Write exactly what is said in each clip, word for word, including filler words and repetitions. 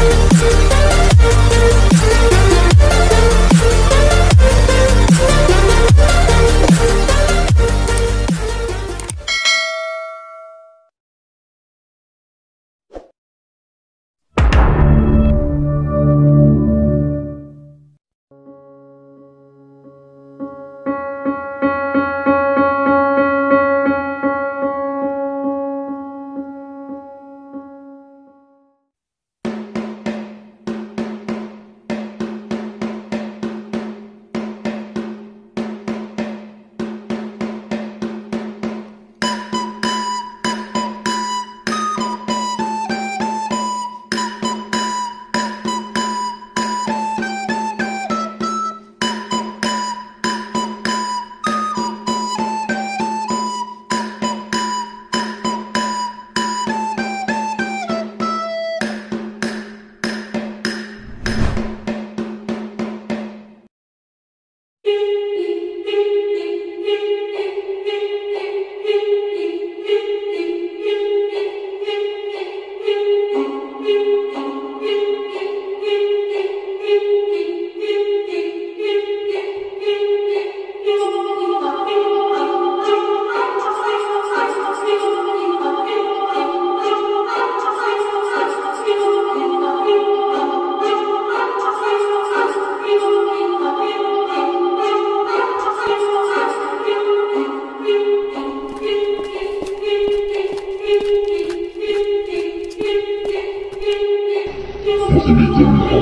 Makinig ang lahat.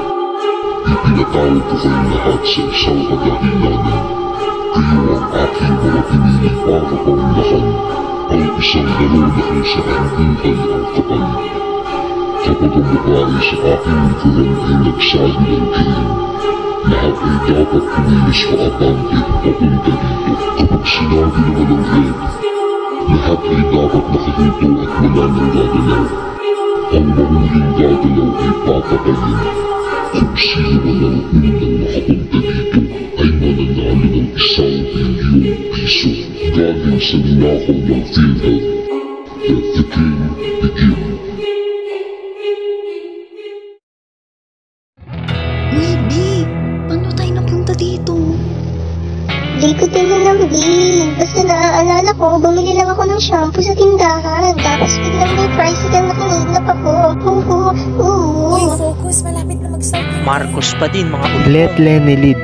Ipinatawag ko kayong lahat sa isang kadahilanan. Kayo ang aking mga pinili para paunlakan. Ang isang laro na kung saan buhay ang kapal. Kapag ang babae sa aking likuran ay nagsabi ng game, lahat ay dapat kumilos paabante papunta dito. Kapag sinabi naman ng red, lahat ay dapat nakahinto at wala nang gagalaw. Ang mahuling gagalaw ay papatayin. Kung sino man ang unang makapunta dito ay mananalo ng isang bilyong piso galing sa ninakaw ng PhilHealth. Let the game begin. Uy, B! Paano tayo napunta dito? Di ko din alam, B. Basta naaalala ko, bumili lang ako ng shampoo sa tindahan. Tapos biglang may tricycle na kinidnap ako. Huhu, huhu. Uy, focus. Malapit na mag-start. Marcos pa din, mga ulit. Let Lenny lead.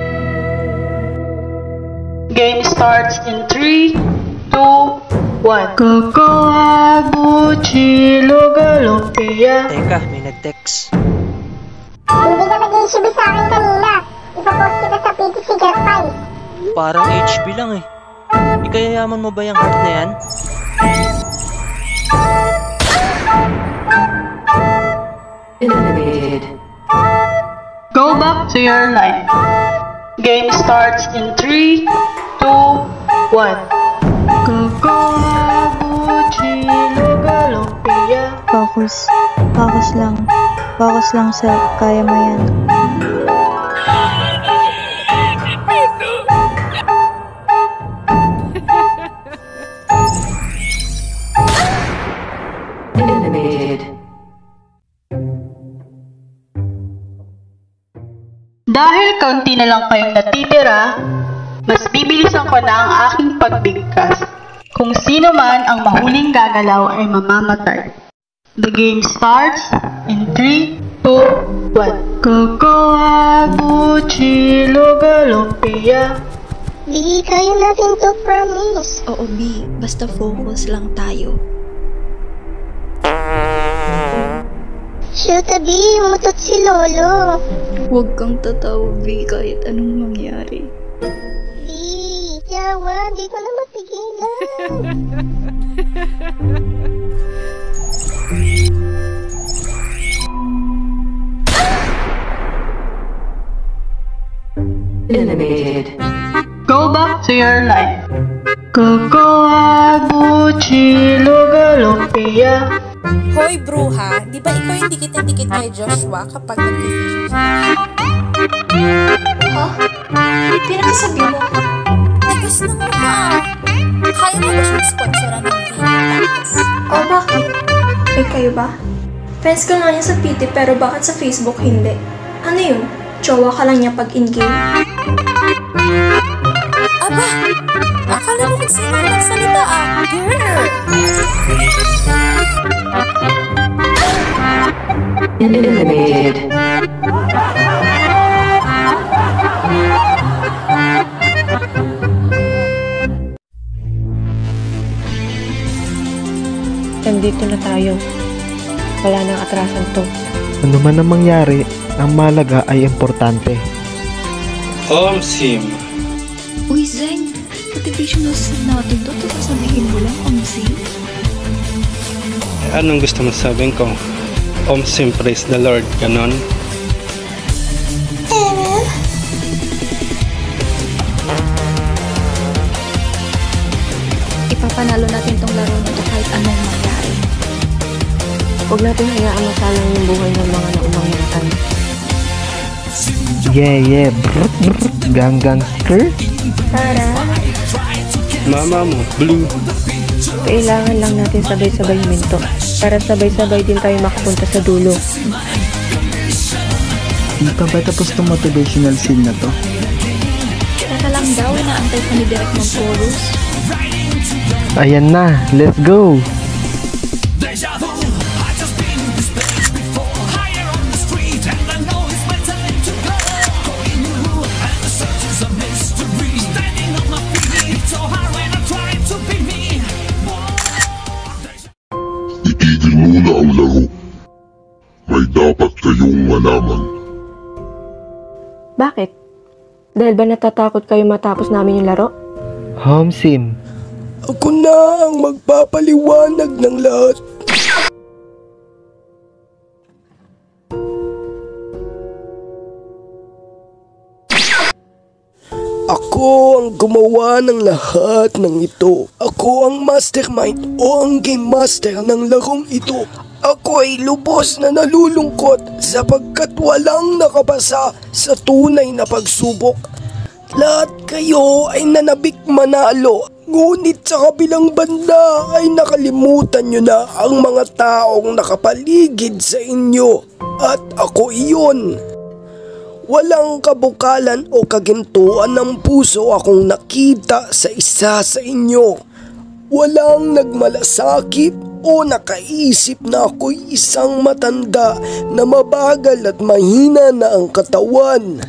Game starts in three, two, one. Cocoa, Gucci, Lugalumpia. Teka, may nag-text. Hindi ka nag-issue sa akin kanina. Ipapost kita sa P T C Get Five. Parang H P lang eh. Ikayayaman mo ba yung heart na yan? Eliminated. Go back to your line. Game starts in three, two, one. Cocoa, Gucci, Lugalumpia. Focus. Focus lang. Focus lang sa kaya mo yan. Eliminated. Dahil kaunti na lang kayong natitira, mas bibilisan ko na ang aking pagbigkas. Kung sino man ang mahuling gagalaw ay mamamatay. The game starts in three, two, one. Cocoa, Gucci, Lugalumpia. Di, kaya natin to, promise. Oo, B. Basta focus lang tayo. Shoot, B, umutot si Lolo. Huwag kang tatawa, B, kahit anong mangyari. B, yawa, di ko na mapigilan. Eliminated. Go back to your line. Cocoa, Gucci, Lugalumpia. Hoy, bruha. Di ba ikaw yung dikit-dikit kay Joshua kapag nag-fishing siya? Ha? May pinakasabi mo. Tigas ng mukha. Kaya mo ba siyang sponsoran ng videos? O, bakit? May kayo ba? Friends ka nga niya sa P T pero bakit sa Facebook hindi? Ano yun? Jowa ka lang niya pag in-game? Aba! Akala mo kung sino ang nagsalita ah! Girl! Eliminated. Nandito na tayo. Wala nang atrasan to. Ano man ang mangyari, ang malaga ay importante. Om Sim. Uy, Zeng. Motivational scene natin to. Tapos sabihin mo lang, Om Sim. Eh, anong gusto mo sabihin ko? Om Sim, praise the Lord. Ganon? Ipapanalo natin tong laro na to kahit anong mangyari. Huwag natin hayaan masalang yung buhay ng mga naunang yantan. Yeah, yeah. Brr, brr. Gang-gang skirt. Para. Mama mo, blue. Kailangan lang natin sabay-sabay minto. Para sabay-sabay din tayo makapunta sa dulo. Hindi pa ba tapos itong motivational scene na to? Teka lang daw, inaantay pa ni Direk ng chorus. Ayan na, let's go! Itigil muna ang laro. May dapat kayong malaman. Bakit? Dahil ba natatakot kayo matapos namin yung laro? Home Sim. Ako na ang magpapaliwanag ng lahat. Ako ang gumawa ng lahat ng ito. Ako ang mastermind o ang game master ng larong ito. Ako ay lubos na nalulungkot sapagkat walang nakapasa sa tunay na pagsubok. Lahat kayo ay nanabik manalo, ngunit sa kabilang banda ay nakalimutan nyo na ang mga taong nakapaligid sa inyo. At ako iyon. Walang kabukalan o kagintuan ng puso akong nakita sa isa sa inyo. Walang nagmalasakit o nakaisip na ako'y isang matanda na mabagal at mahina na ang katawan.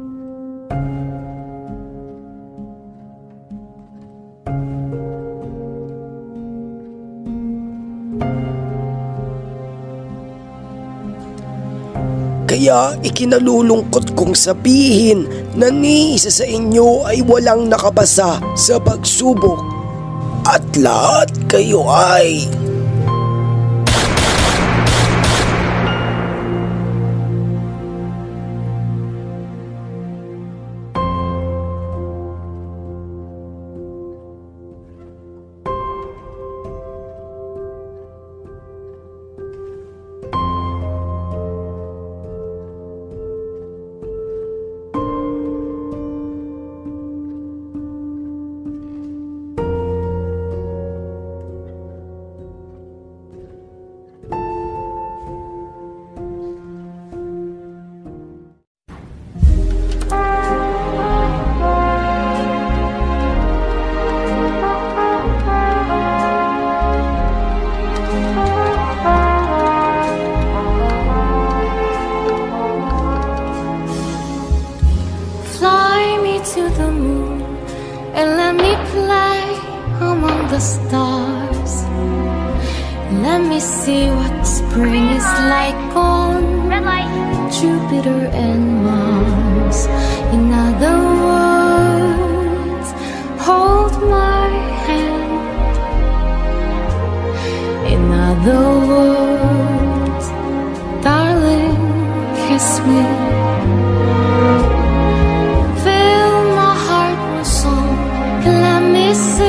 Kaya ikinalulungkot kong sabihin na ni isa sa inyo ay walang nakabasa sa pagsubok at lahat kayo ay... to the moon and let me play among the stars. Let me see what spring is like on Jupiter and Mars. In other words, hold my hand. In other words, darling, kiss me. Fill my heart with song and let me sing.